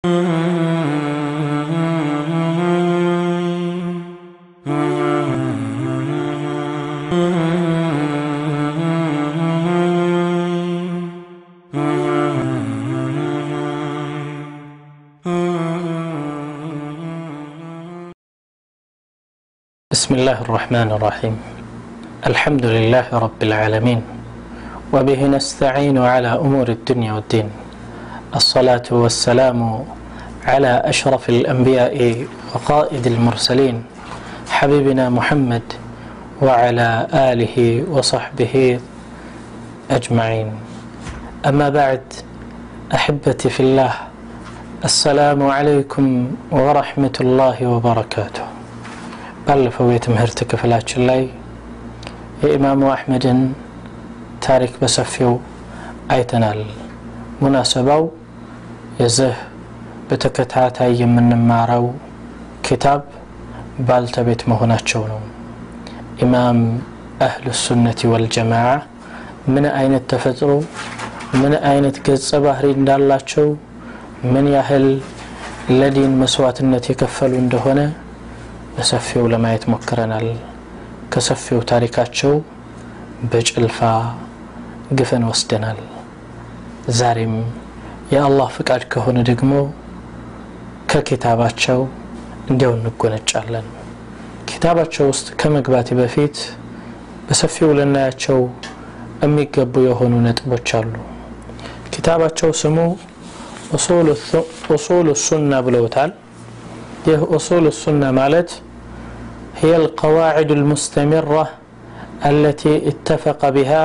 بسم الله الرحمن الرحيم. الحمد لله رب العالمين، وبه نستعين على أمور الدنيا والدين. الصلاة والسلام على أشرف الأنبياء وقائد المرسلين حبيبنا محمد وعلى آله وصحبه أجمعين. أما بعد، أحبتي في الله، السلام عليكم ورحمة الله وبركاته. ባለፈው የትምህርት ክፍላችን ላይ የኢማሙ አህመድን ታሪክ በሰፊው አይተናል። ሙናሰባው የዚህ በተከታታይ የምንማረው ኪታብ ባልተቤት መሆናቸው ነው። ኢማም አህሉ ሱነቲ ወልጀማዓ ምን አይነት ተፈጥሮ ምን አይነት ገጸ ባህሪ እንዳላቸው ምን ያህል ለዲን መስዋዕትነት የከፈሉ እንደሆነ በሰፊው ለማየት ሞክረናል። ከሰፊው ታሪካቸው በጭልፋ ግፈን ወስደናል። ዛሬም የአላህ ፍቃድ ከሆነ ደግሞ ከኪታባቸው እንዲያው እንጎነጫለን። ኪታባቸው ውስጥ ከመግባቴ በፊት በሰፊው ለናያቸው የሚገቡ የሆኑ ነጥቦች አሉ። ኪታባቸው ስሙ ኡሱል ሱና ብለውታል። ይህ ኡሱል ሱና ማለት هي القواعد المستمرة التي اتفق بها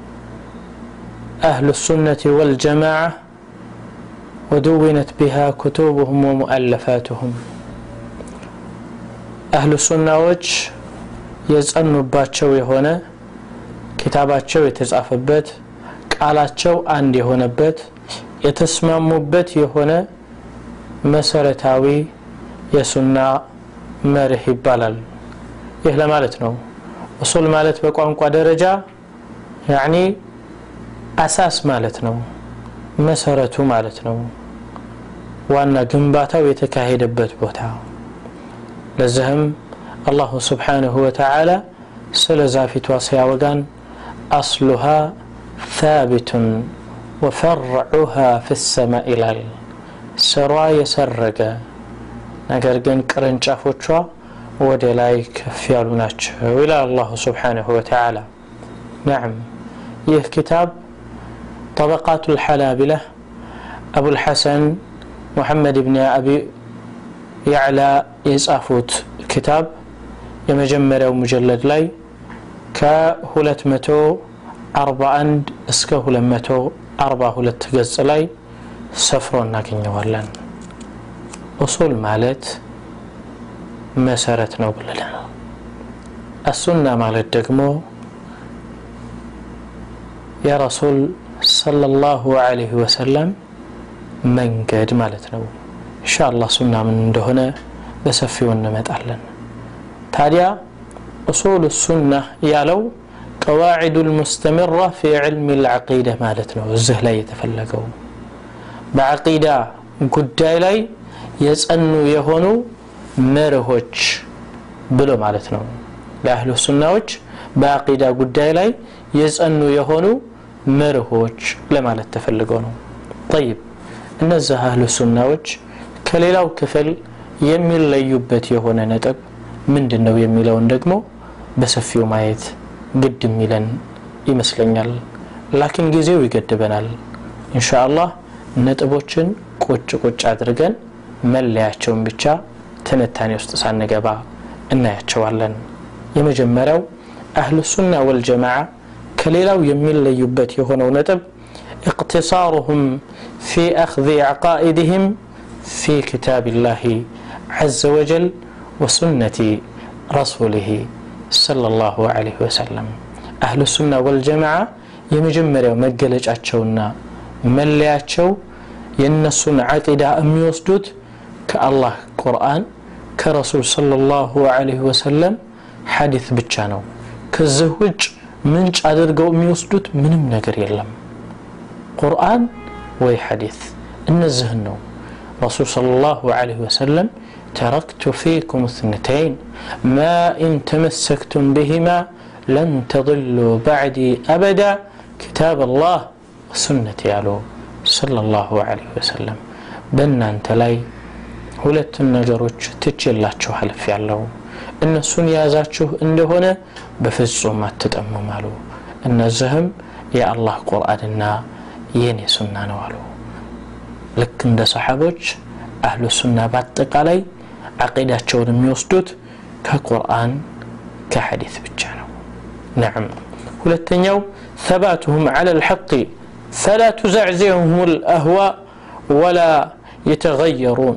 أهل السنة والجماعة ودونت بها كتبهم ومؤلفاتهم. أهل السنة يزأنوا باتشو يهونا كتاباتشو يتزعفبت قالاتشو عندي هنا بت يتسمموا بت يهونا مسارتاوي የሱና መርህ ይባላል። ይህ ለማለት ነው ኡሱል ማለት በቋንቋ ደረጃ يعني አሳስ ማለት ነው፣ መሰረቱ ማለት ነው፣ ዋና ግንባታው የተካሄደበት ቦታ። ለዚህም አላህ Subhanahu Wa Ta'ala ስለዛፊቷ ሲያወጋን أصلها ثابت وفرعها في السماء ይላል። ስሯ የሰረገ ነገር ግን ቅርንጫፎቿ ወደ ላይ ከፍ ያሉ ናቸው ይላል አላህ Subhanahu Wa Ta'ala። نعم، ይህ ኪታብ طبقات الحلابلة أبو الحسن محمد بن أبي يعلى يصفوت كتاب የመጀመሪያው ሙጀለድ ላይ ከ241 እስከ 242 ገጽ ላይ ሰፍሮ እናገኘዋለን። ኡሱል ማለት መሰረት ነው ብለናል። السنة ማለት ደግሞ የረሱል ሰለላሁ ዐለይሂ ወሰለም መንገድ ማለት ነው። ኢንሻአላህ ሱና ምን እንደሆነ በሰፊው እንመጣለን። ታዲያ ኡሱል السنة ያለው قواعد المستمرة في علم العقيدة ማለት ነው። እዚህ ላይ የተፈለገው በዐቂዳ ጉዳይ ላይ የጸኑ የሆኑ መርሆች ብሎ ማለት ነው። ለአህሉ ሱናዎች በዐቂዳ ጉዳይ ላይ የጸኑ የሆኑ መርሆች ለማለት ተፈልገው ነው። طيب እነዚህ አህሉ ሱናዎች ከሌላው ክፍል የሚለዩበት የሆነ ነጥብ ምንድነው የሚለውን ደግሞ በሰፊው ማየት ግድ የሚለን ይመስለኛል። ላኪን ጊዜው ይገድበናል። ኢንሻአላህ ነጥቦችን ቁጭ አድርገን መለያቸውን ብቻ ትንታኔ ውስጥ ሳንገባ እናያቸዋለን። የመጀመሪያው አህሉ ሱና ወልጀማዓ ከሌላው የሚለዩበት የሆነው ነጥብ اقتصارهم في أخذ عقائدهم في كتاب الله عز وجل وسنة رسوله صلى الله عليه وسلم. أهل السنة والجماعة የመጀመሪያው መገለጫቸውና መለያቸው የነሱን ዓቂዳ የሚወስዱት ከአላህ ቁርአን ከረሱል ሰለላሁ ዐለይሂ ወሰለም ሐዲስ ብቻ ነው። ከዚህ ውጭ ምንጭ አድርገው የሚወስዱት ምንም ነገር የለም። ቁርአን ወይ ሐዲስ እነዚህ ነው። رسول صلى الله عليه وسلم تركت فيكم اثنتين ما إن تمسكتم بهما لن تضلوا بعدي أبدا كتاب الله وسنتي على صلى الله عليه وسلم بنانت لاي ሁለት ነገሮች ትችላችሁ አልፍ ያለው እነሱን ያዛችሁ እንደሆነ በፍጹም አትጠመሙ አሉ እነዚህም የአላህ ቁርአንና የኔ ሱና ነው አሉ ልክ እንደ ሰሃቦች አህሉ ሱና በአጠቃላይ አቂዳቸውን የሚወስዱት ከቁርአን ከሐዲስ ብቻ ነው نعم ሁለተኛው ثباتهم على الحق فلا تزعزعهم الأهواء ولا يتغيرون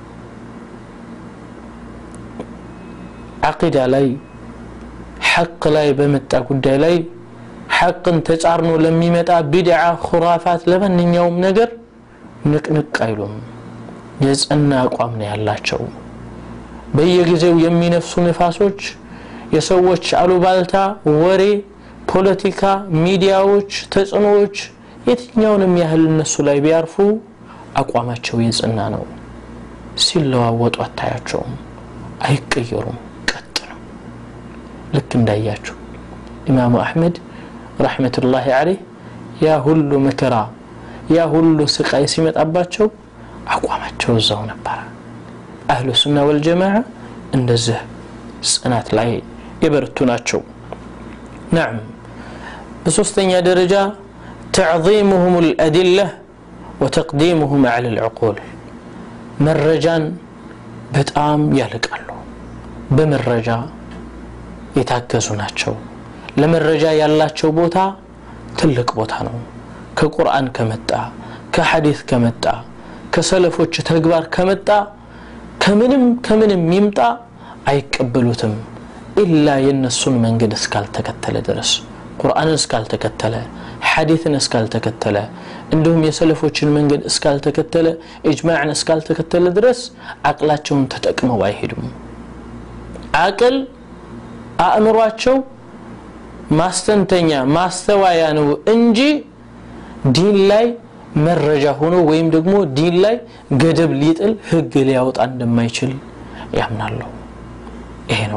عقيدة لاي حق لاي بمتى قد لاي حق تجارنو لم يمتى بدعة خرافات لمن يوم نقر نك قايلهم يزأنا أقوامنا يالله በየጊዜው የሚነፍሱ ንፋሶች የሰዎች አሉባልታ ወሬ ፖለቲካ ሚዲያዎች ተጽኖዎች የትኛውንም ያህል እነሱ ላይ ቢያርፉ አቋማቸው የጽና ነው ሲለዋወጡ አታያቸውም አይቀየሩም ቀጥ ነው ልክ እንዳያችሁ ኢማሙ አህመድ ረህመቱላሂ ዐለይሂ ያ ሁሉ መከራ ያ ሁሉ ስቃይ ሲመጣባቸው አቋማቸው እዛው ነበር أهل السنة والجماعة اندزه سنات لاي يبرتوناتشو نعم بسوستين درجة تعظيمهم الأدلة وتقديمهم على العقول مرجان بتقام يالك الله بمرجا يتاكزوناتشو لمرجا يالاتشو بوتا تلك بوتانو كقرآن كمتا كحديث كمتا كسلفوش تكبار كمتا كمنم يمطا አይቀበሉትም ኢላ የነሱን መንገድ እስካል ተከተለ ድረስ ቁርአንን እስካል ተከተለ ሐዲስን እስካል ተከተለ እንዲሁም የሰለፎችን መንገድ እስካል ተከተለ ኢጅማዕን እስካል ተከተለ ድረስ አቅላቸውን ተጠቅመው አይሄዱም አቅል አእምሯቸው ማስተንተኛ ማስተዋያ ነው እንጂ ዲን ላይ መረጃ ሆኖ ወይም ደግሞ ዲን ላይ ገደብ ሊጥል ህግ ሊያወጣ እንደማይችል ያምናሉ ይሄ ነው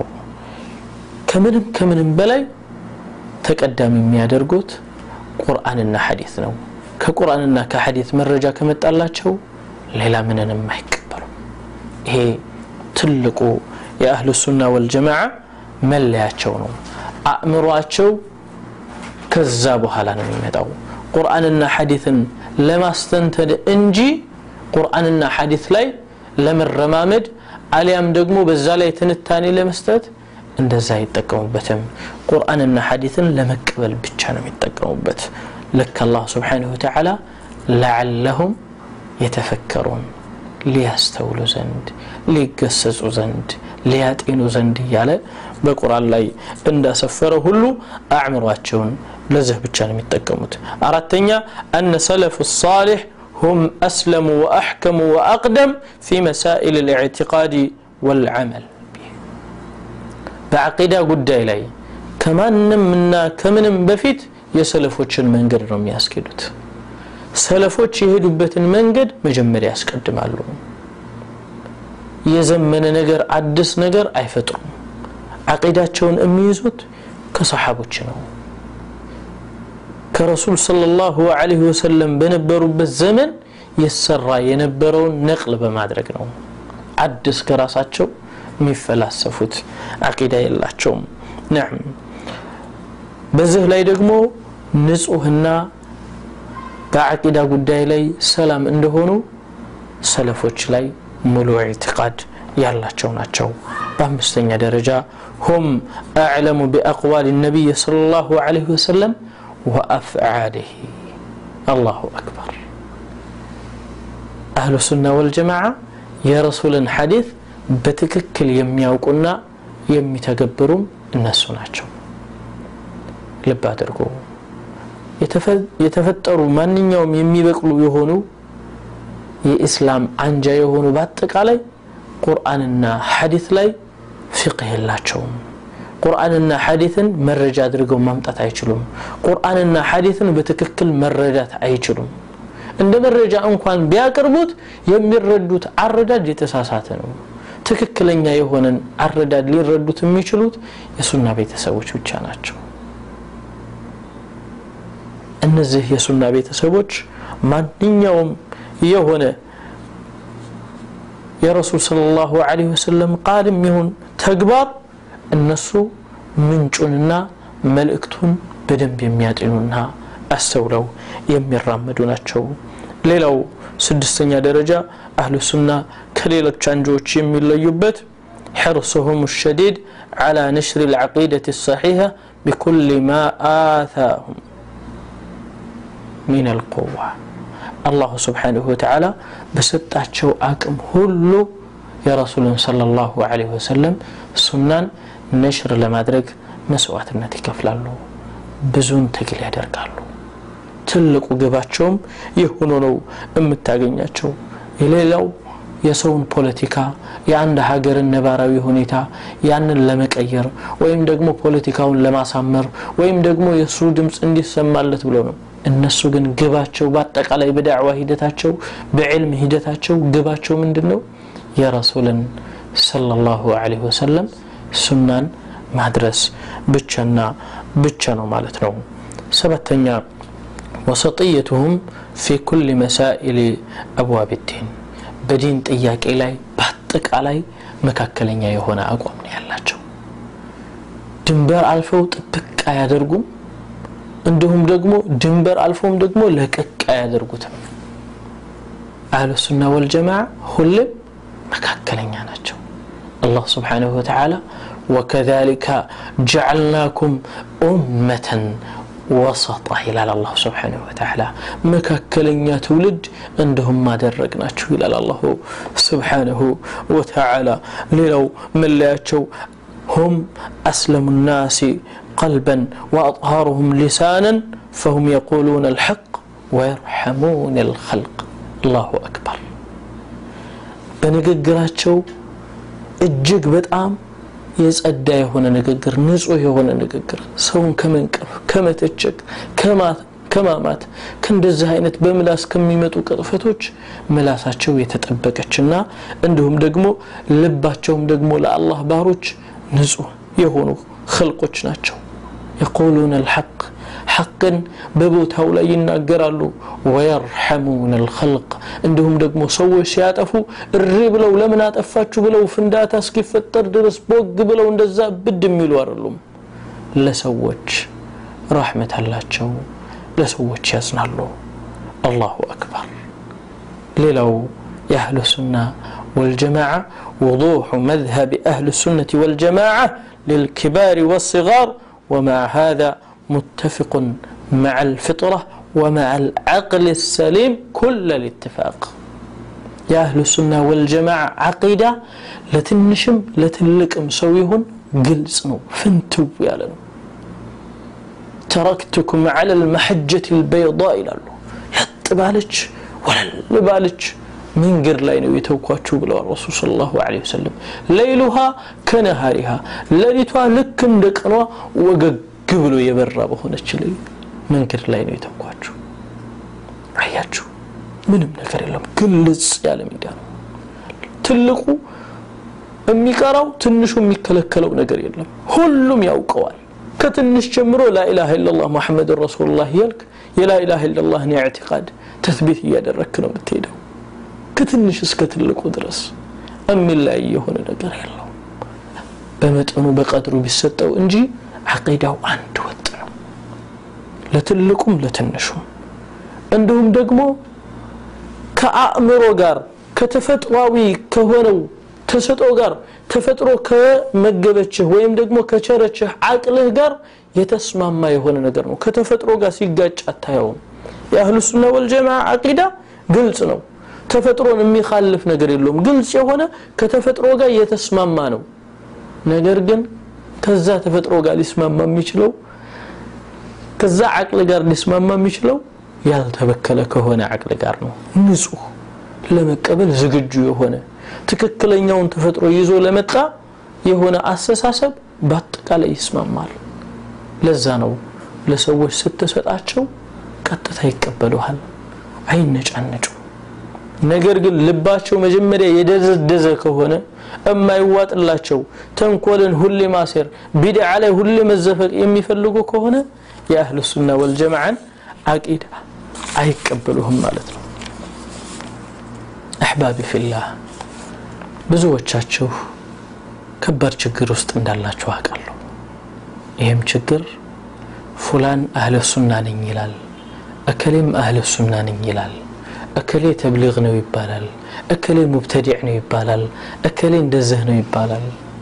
ከምንም በላይ ተቀዳሚ የሚያደርጉት ቁርአንና ሐዲስ ነው ከቁርአንና ከሐዲስ መረጃ ከመጣላቸው ሌላ ምንንም አይቀበሉ ይሄ ትልቁ የአህሉ ሱና ወልጀማዓ መለያቸው ነው አእምሯቸው ከዛ በኋላ ነው የሚመጣው ቁርአንና ሐዲስን ለማስተንተን እንጂ ቁርአንና ሐዲስ ላይ ለመረማመድ አሊያም ደግሞ በዛ ላይ ትንታኔ ለመስጠት እንደዛ ይተቀሙበትም ቁርአንና ሐዲስን ለመቀበል ብቻ ነው የሚተቀሙበት ለክ አላህ Subhanahu Wa Ta'ala لعلهم يتفكرون ሊያስተውሉ ዘንድ ሊገሰጹ ዘንድ ሊያጤኑ ዘንድ ያለ በቁርአን ላይ እንዳሰፈረ ሁሉ አእምሯቸውን ለዚህ ብቻ ነው የሚተቀሙት አራተኛ أن سلف الصالح هم أسلم وأحكم وأقدم في مسائل الاعتقاد والعمل بعقيدة قداي لي كمن بفيت يسلفوچن መንገድ ነው የሚያስቀዱት ሰለፎች የሄዱበትን መንገድ መጀመሪያ ያስቀድማሉ የዘመነ ነገር አዲስ ነገር አይፈጥሩም አቂዳቸውን የሚይዙት ከሰሃቦች ነው ከረሱል ሰለላሁ ዐለይሂ ወሰለም በነበሩበት ዘመን የሰራ የነበረውን ነቅል በማድረግ ነው አዲስ ከራሳቸው የሚፈላሰፉት አቂዳ የላቸውም ነዓም በዚህ ላይ ደግሞ ንጹህና በአቂዳ ጉዳይ ላይ ሰላም እንደሆኑ ሰለፎች ላይ ሙሉ ኢዕቲቃድ ያላቸው ናቸው በአምስተኛ ደረጃ هم اعلم باقوال النبي صلى الله عليه وسلم وافعاله الله اكبر اهل السنه والجماعه يا رسول الحديث በትክክል የሚያውቁና የሚተገብሩም እነሱ ናቸው ልብ አድርጉ የተፈጠሩ ማንኛውም የሚበቅሉ የሆኑ የኢስላም አንጃ የሆኑ በአጠቃላይ ቁርአንና ሐዲስ ላይ ፍቅህ የላቸውም ቁርአንና ሐዲስን መረጃ አድርገው ማምጣት አይችሉም ቁርአንና ሐዲስን በትክክል መረዳት አይችሉም እንደ መረጃ እንኳን ቢያቀርቡት የሚረዱት አረዳድ የተሳሳተ ነው ትክክለኛ የሆነን አረዳድ ሊረዱት የሚችሉት የሱና ቤተሰቦች ብቻ ናቸው እነዚህ የሱና ቤተሰቦች ማንኛውም የሆነ የረሱል ሰለላሁ ዐለይሂ ወሰለም ቃልም ይሁን ተግባር እነሱ ምንጩንና መልእክቱን በደንብ የሚያጤኑና አስተውለው የሚራመዱ ናቸው ሌላው ስድስተኛ ደረጃ አህሉ ሱና ከሌሎች አንጆች የሚለዩበት حرصهم الشديد على نشر العقيدة الصحيحة بكل ما آتاهم من القوة الله سبحانه وتعالى بسطاچو አቅም ሁሉ የረሱል ሰለላሁ ዐለይሂ ወሰለም ሱናን ነሽር ለማድረግ መስዋዕትነት ይከፍላሉ ብዙን ትግል ያደርጋሉ ትልቁ ግባቸውም ይሁን ነው የምታገኛቸው የሌላው የሰውን ፖለቲካ የአንድ ሀገርን ነባራዊ ሁኔታ ያንን ለመቀየር ወይም ደግሞ ፖለቲካውን ለማሳመር ወይም ደግሞ የሱ ድምጽ እንዲሰማለት ብሎ ነው እነሱ ግን ግባቸው በአጠቃላይ በዳዕዋ ሂደታቸው በዕልም ሂደታቸው ግባቸው ምንድነው የረሱልን ሰለላሁ ዐለይሂ ወሰለም ሱናን ማድረስ ብቻና ብቻ ነው ማለት ነው ሰባተኛ وسطيتهم في كل مسائل ابواب الدين بدين ጥያቄ ላይ በአጠቃላይ መካከለኛ የሆነ አቋም ነው ያላቸው ድንበር አልፈው ጥብቅ አያደርጉም እንደሁም ደግሞ ድንበር አልፈውም ደግሞ ለቀቅ አያደርጉትም አህሉ ሱና ወልጀማዓ ሁሉም መካከለኛ ናቸው الله سبحانه وتعالى وكذلك جعلناكم أمة وسطا إلى الله سبحانه وتعالى مكاكلنيا تولد عندهم ما درقناچو إلى الله سبحانه وتعالى لو ملاتشو هم أسلم الناس قلبا وأطهارهم لسانا فهم يقولون الحق ويرحمون الخلق الله أكبر بنغغراچو እጅግ በጣም የጸዳ የሆነ ንግግር ንጹህ የሆነ ንግግር ሰውን ከመንቀፍ ከመተቸክ ከማማት ከእንደዚህ አይነት በምላስ ከሚመጡ ቅጥፈቶች ምላሳቸው የተጠበቀችና እንዲሁም ደግሞ ልባቸውም ደግሞ ለአላህ ባሮች ንጹህ የሆኑ خلقዎች ናቸው يقولون الحق حقا በቦታው ላይ ይናገራሉ ويرحمون الخلق እንደሁም ደግሞ ሰዎች ሲያጠፉ እሪ ብለው ለምን አጠፋችሁ ብለው ፍንዳታ እስኪፈጠር ድረስ ቦግ ብለው እንደዛ ብድ የሚሉ አይደሉም ለሰዎች رحمة አላቸው ለሰዎች ያዝናሉ الله أكبر ሌላው የአህሉ ሱና والجماعة وضوح مذهب أهل السنة والجماعة للكبار والصغار ومع هذا متفق مع الفطرة ومع العقل السليم كل الاتفاق يا أهل السنة والجماعة عقيدة لتنشم لتلقم سويهن قلصنو فانتو يالنو تركتكم على المحجة البيضاء إلى الله يتبالج ولا لبالج من قر لينو يتوقعتشو بلو الرسول صلى الله عليه وسلم ليلها كنهارها ليلتها لكن دقنوا وقبلوا يبرى بخونتش لي من قر لينو يتوقعتشو عياتشو ምንም ነገር የለም ግልጽ ያለ ሚዳ ነው ትልቁ የሚቀራው ትንሹ የሚከለከለው ነገር የለም ሁሉም ያውቀዋል ከትንሽ ጀምሮ لا اله الا الله محمد رسول الله ይልክ የلا اله الا الله ነው اعتقاد ተስቢት ያደረክ ነው የምትሄደው ከትንሽ እስከ ትልቁ ድረስ እሚላይ የሆነ ነገር የለው በመጠኑ በቀድሩ ቢሰጠው እንጂ አቂዳው አንድ ወጥ ነው ለትልቁም ለትንሹም እንደውም ደግሞ ከአእምሮ ጋር ከተፈጥሯዊ ከሆነው ተሰጥኦ ጋር ተፈጥሮ ከመገበችህ ወይም ደግሞ ከቸረችህ አቅልህ ጋር የተስማማ የሆነ ነገር ነው ከተፈጥሮ ጋር ሲጋጭ አታየው የአህሉ ሱና ወልጀማዓ አቂዳ ግልጽ ነው ተፈጥሮን የሚخالፍ ነገር የለውም ግልጽ የሆነ ከተፈጥሮ ጋር የተስማማ ነው ነገር ግን ከዛ ተፈጥሮ ጋር ሊስማማ የሚችለው ከዛ አቅል ጋር ሊስማማ የሚችለው ያልተበከለ ከሆነ አቅል ጋር ነው ንጹህ ለመቀበል ዝግጁ የሆነ ትክክለኛውን ተፈጥሮ ይዞ ለመጣ የሆነ አስተሳሰብ በአጠቃላይ ይስማማል ለዛ ነው ለሰዎች ስትሰጣቸው ቀጥታ ይቀበሉሃል አይነጫነጩ ነገር ግን ልባቸው መጀመሪያ የደዘደዘ ከሆነ እማይዋጥላቸው ተንኮልን ሁሌ ማሰር ቢድዓ ላይ ሁሌ መዘፈቅ የሚፈልጉ ከሆነ የአህሉ ሱና ወልጀማዓን አቂዳ አይቀበሉህም ማለት ነው አህባቢ ፊላህ ብዙዎቻችሁ ከባድ ችግር ውስጥ እንዳላችሁ አውቃለሁ ይሄም ችግር ፉላን አህለ ሱና ነኝ ይላል እከሌም አህለ ሱና ነኝ ይላል እከሌ ተብሊግ ነው ይባላል እከሌ ሙብተዲዕ ነው ይባላል እከሌ እንደዚህ ነው ይባላል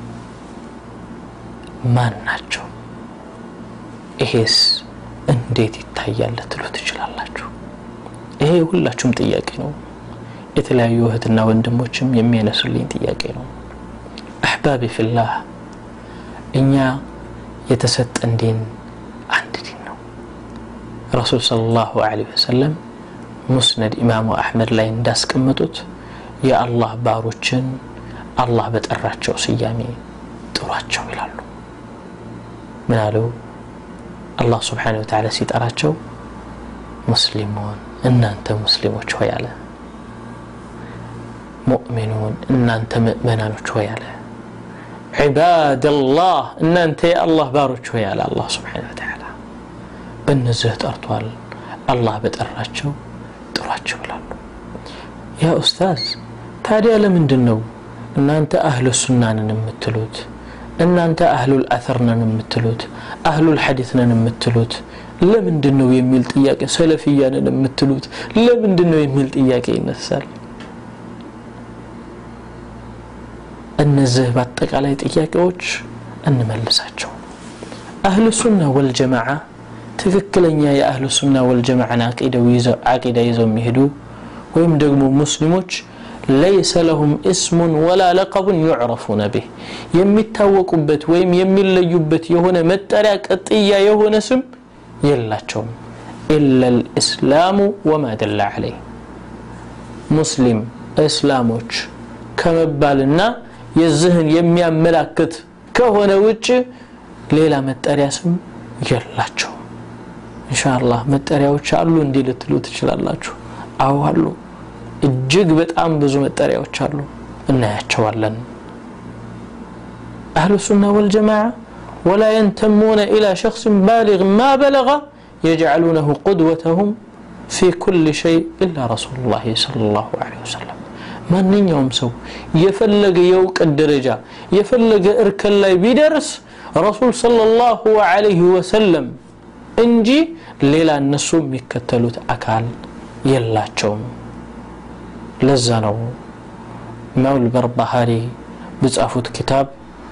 ማን ናቸው ይሄስ እንዴት ይታያል ልትሉ ትችላላችሁ ይሄ ሁላችሁም ጥያቄ ነው የተለያዩ እህትና ወንድሞችም የሚያነሱልኝ ጥያቄ ነው አህባቢ ፊላህ እኛ የተሰጠን ዲን አንድ ዲን ነው ረሱል ሰለላሁ ዐለይሂ ወሰለም ሙስነድ ኢማሙ አህመድ ላይ እንዳስቀመጡት የአላህ ባሮችን አላህ በጠራቸው ስያሜ ጥሯቸው ይላሉ ምን አሉ አላህ Subhanahu Wa Ta'ala ሲጠራቸው ሙስሊሙን እናንተ ሙስሊሞች ሆይ አለ ሙእሚኑን እናንተ ሙእሚናኖች ሆይ አለ ዒባደላህ እናንተ የአላህ ባሮች ሆይ አለ አላህ Subhanahu Wa Ta'ala በእነዚህ ጠርቷል አላህ በጠራቸው ጥሯቸው ይላሉ ያ ኡስታዝ ታዲያ ለምንድነው እናንተ አህሉ ሱናንን የምትሉት እናንተ አህሉል አثር ነን የምትሉት አህሉል ሐዲስ ነን የምትሉት ለምንድነው የሚል ጥያቄ ሰለፊያንን የምትሉት ለምንድነው የሚል ጥያቄ ይነሳል እነዚህ በአጠቃላይ ጥያቄዎች እንመልሳቸው አህሉ ሱና ወልጀማዓ ትክክለኛ የአህሉ ሱና ወልጀማዓ አቂዳ ይዘው የሚሄዱ ወይም ደግሞ ሙስሊሞች ليس لهم اسم ولا لقب يعرفون به የሚታወቁበት ወይም የሚለዩበት የሆነ መጠሪያ ቀጥያ የሆነ ስም የላቸውም الا الاسلام وما دل عليه ሙስሊም እስላሞች ከመባልና የዝህን የሚያመላክት ከሆነ ውጭ ሌላ መጠሪያ ስም የላቸውም ኢንሻአላህ መጠሪያዎች አሉ እንዴ ልትሉ ትችላላችሁ አው አሉ እጅግ በጣም ብዙ መጠሪያዎች አሉ እናያቸዋለን አህሉ ሱና ወልጀማዓ ولا ينتمون الى شخص بالغ ما بلغ يجعلونه قدوتهم في كل شيء الا رسول الله صلى الله عليه وسلم ማንኛውም ሰው የፈለገ የውቀት ደረጃ የፈለገ እርከን ላይ ቢደርስ ረሱል ሰለላሁ ዐለይሂ ወሰለም እንጂ ሌላ እነሱ የሚከተሉት አካል የላቸውም ለዛ ነው ኢማም አልበርባሃሪ በጻፉት ኪታብ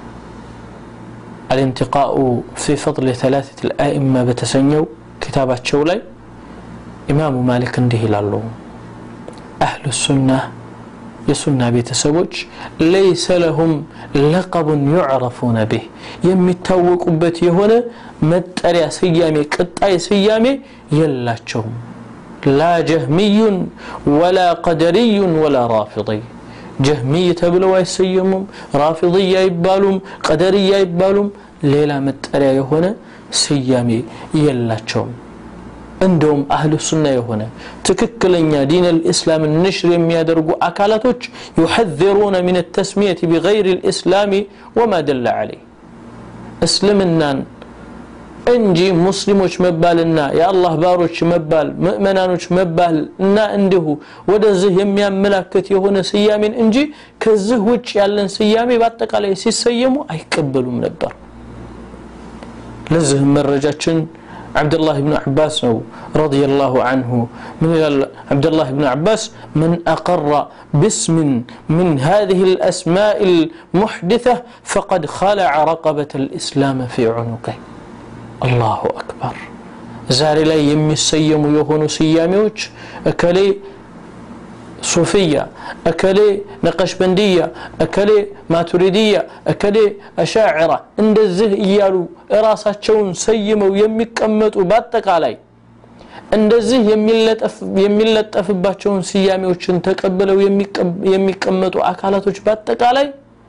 الانتقاء في فضل ثلاثه الائمه በተሰኘው ኪታባቸው ላይ ኢማሙ ማሊክ እንዲህ ይላሉ አህሉ ሱና የሱና ቤተሰቦች ليس لهم لقب يعرفون به የሚታወቁበት የሆነ መጠሪያ ስያሜ ቀጣይ ስያሜ የላቸውም لا جهمي ولا قدري ولا رافضي جهمي تبلوا يسيمم رافضي يبالهم قدري يبالهم ليلا متريا የሆነ ስያሜ የላቸውም እንደውም አህሉ ሱና የሆነ ትክክለኛ ዲን الاسلام النشر የሚያደርጉ አካላቶች يحذرون من التسميه بغير الاسلام وما دل عليه እስልምናን እንጂ ሙስሊሞች መባልና የአላህ ባሮች መባል ሙእሚናኖች መባል እና እንዲሁ ወደዚህ የሚያመላክት የሆነ ስያሜን እንጂ ከዚህ ውጭ ያለን ስያሜ በአጠቃላይ ሲሰየሙ አይቀበሉም ነበር ለዚህ መረጃችን عبد الله بن عباس رضي الله عنه من عبد الله بن عباس من أقر باسم من هذه الأسماء المحدثة فقد خلع رقبة الإسلام في عنقه الله أكبر زاري لا يمسيم يهون سياميوش أكلي صوفية أكلي نقشبندية أكلي ماتريدية أكلي أشاعرة عند الزه إيالو إراساتشون سيموا يمكمتوا باتك علي عند الزه يملت أفباتشون سياميوشن تقبلوا يمكمتوا أكالاتوش باتك علي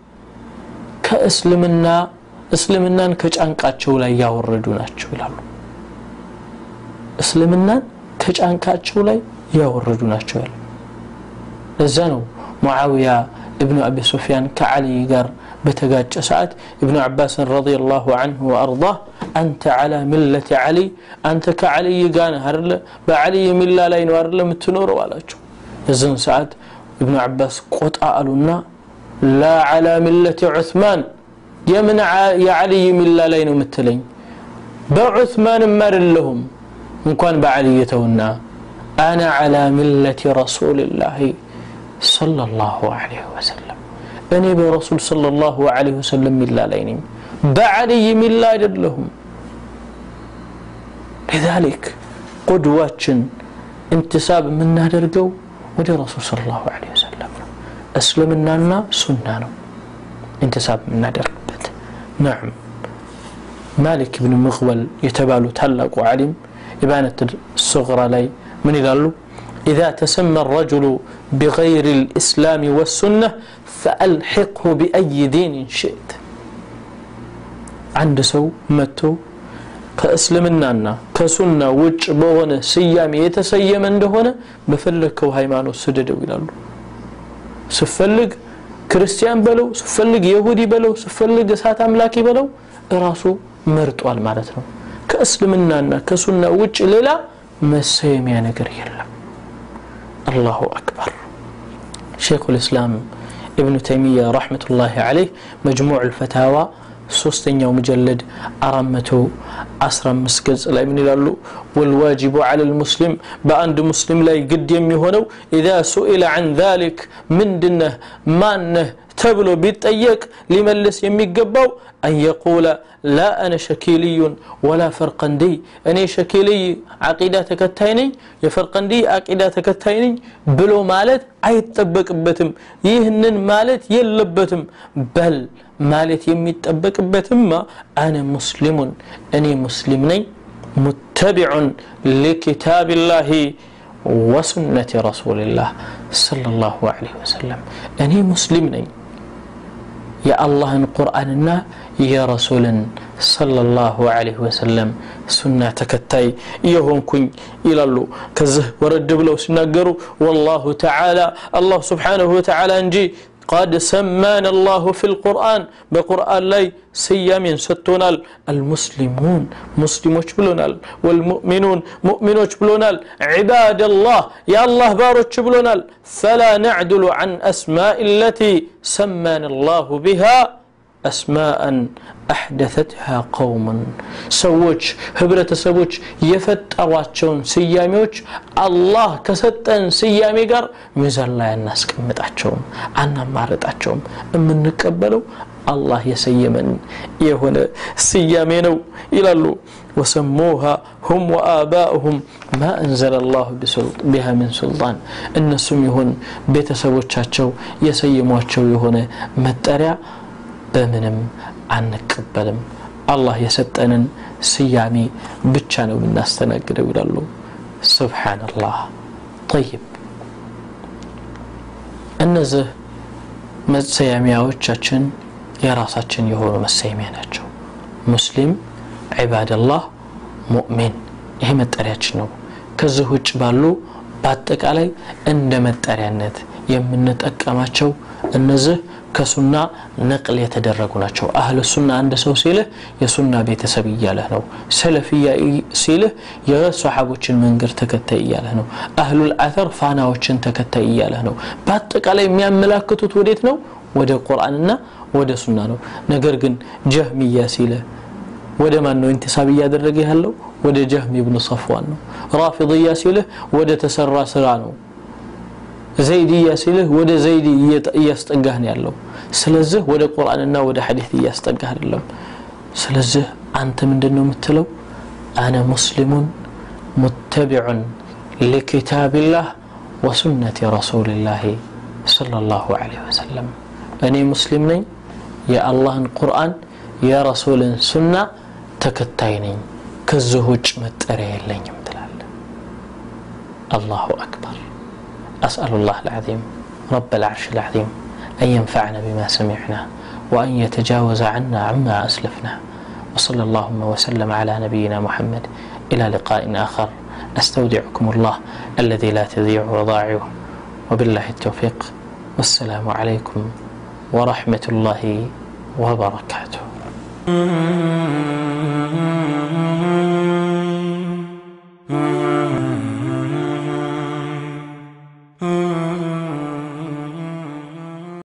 كأسلمنا كجانكاتشو لا ياوردوناتشو ይላሉ እስልምናን ከጫንቃቸው ላይ ያወረዱ ናቸው ያለው ለዛ ነው ሙዓዊያ ابن أبي سفيان كعلي قال بتجاج سعد ابن عباس رضي الله عنه وأرضاه أنت على ملة علي أنت كعلي قال هرل بعلي ملة لين وهرل متنور ولا شو يزن سعد ابن عباس قط قالونا لا على ملة عثمان يمنع يا علي ملة لين متلين بعثمان مر لهم إن كان بعلي تونا أنا على ملة رسول الله صلى الله عليه وسلم أني برسول صلى الله عليه وسلم ملا ليني بعلي ملا لهم لذلك قدواتشن انتساب منا درجو ودي رسول صلى الله عليه وسلم أسلمنا لنا سنة انتساب منا درجبت نعم مالك بن مغول يتبالو تلق وعلم إبانة الصغرى لي من قالوا إذا تسمى الرجل بغير الإسلام والسنة فألحقه بأي دين شئت عند سو متو كأسلمنا كسنة وجه بغنة سيامي يتسيم عندهنا بفلك وهيمانو سددوا إلى الله سفلق كريستيان بلو سفلق يهودي بلو سفلق سات أملاكي بلو راسو مرتوال مالتنا كأسلمنا كسنة وجه ليلا مسيم يعني قريلا الله أكبر شيخ الإسلام ابن تيمية رحمة الله عليه مجموع الفتاوى سوستين يوم مجلد أرمته أسرم مسكز لا من الله والواجب على المسلم بأند مسلم لا يقد يمهنو إذا سئل عن ذلك من دنه مانه تبلو بيتأيك لمن لس يميقبو أن يقول لا أنا شكيلي ولا فرقندي أنا شكيلي عقيدتك التايني يفرقندي عقيدتك التايني بلو مالت أيتطبق بتم يهنن مالت يلبتم بل مالت يميتطبق بتم أنا مسلم أني مسلمني متبع لكتاب الله وسنة رسول الله صلى الله عليه وسلم أني مسلمني يا الله القرآننا يا رسول صلى الله عليه وسلم سنة تكتاي يهون كن إلى الله كزه ورد بلو سنقروا والله تعالى الله سبحانه وتعالى انجي قد سمانا الله في القرآن بقرآن لي سيامين ستونال المسلمون مسلموش بلونال والمؤمنون مؤمنوش بلونال عباد الله يا الله باروش بلونال فلا نعدل عن أسماء التي سمانا الله بها أسماء أحدثتها قوم سووش هبرة سووش يفتأواتشون سياميوش الله كستن سيامي قر ميزان لا الناس كمتاتشون عنا مارتاتشون من نقبلو الله يسيمن يهون سيامينو إلى الله وسموها هم وآباؤهم ما أنزل الله بها من سلطان النسم يهون بيت سووشاتشو يسيمواتشو يهون متريا بمنم عنك قبلم الله يسطنن سيامي ብቻ ነው እናስተናግደው ይላሉ ሱብሃንአላህ طيب እነዚህ መሰያሚያዎቻችን የራሳችን የሆኑ መሰያሚያ ናቸው ሙስሊም ዒባደላህ ሙእሚን ይሄ መጠሪያችን ነው ከዚህ ውጭ ባሉ በአጠቃላይ እንደ መጠሪያነት የምንጠቀማቸው እነዚህ ከሱና ነቅል የተደረጉ ናቸው አህለ ሱና አንድ ሰው ሲልህ የሱና ቤተሰብ ይያለህ ነው ሰለፊያ ሲልህ የሷሐቦችን መንገድ ተከታይ ይያለህ ነው አህሉል አተር ፋናዎችን ተከታይ ይያለህ ነው በአጠቃላይ የሚያመላክቱት ወዴት ነው ወደ ቁርአንና ወደ ሱና ነው ነገር ግን ጀህሚያ ሲልህ ወደ ማን ነው እንተሳብ ያደረገ ያለው ወደ ጀህሚ ኢብኑ ሶፍዋን ነው ራፊድያ ሲልህ ወደ ተሰራ ስራ ነው زيدية سيله وده زيدي يستقهني الله سلزه وده قرآننا وده حديث يستقهن الله سلزه أنت من دنو متلو أنا مسلم متبع لكتاب الله وسنة رسول الله صلى الله عليه وسلم أني مسلمني يا الله القرآن يا رسول سنة تكتيني كالزهوج متأريه لين يمتلال الله أكبر أسأل الله العظيم رب العرش العظيم أن ينفعنا بما سمعنا وأن يتجاوز عنا عما أسلفنا وصلى اللهم وسلم على نبينا محمد إلى لقاء آخر أستودعكم الله الذي لا تضيع ودائعه وبالله التوفيق والسلام عليكم ورحمة الله وبركاته.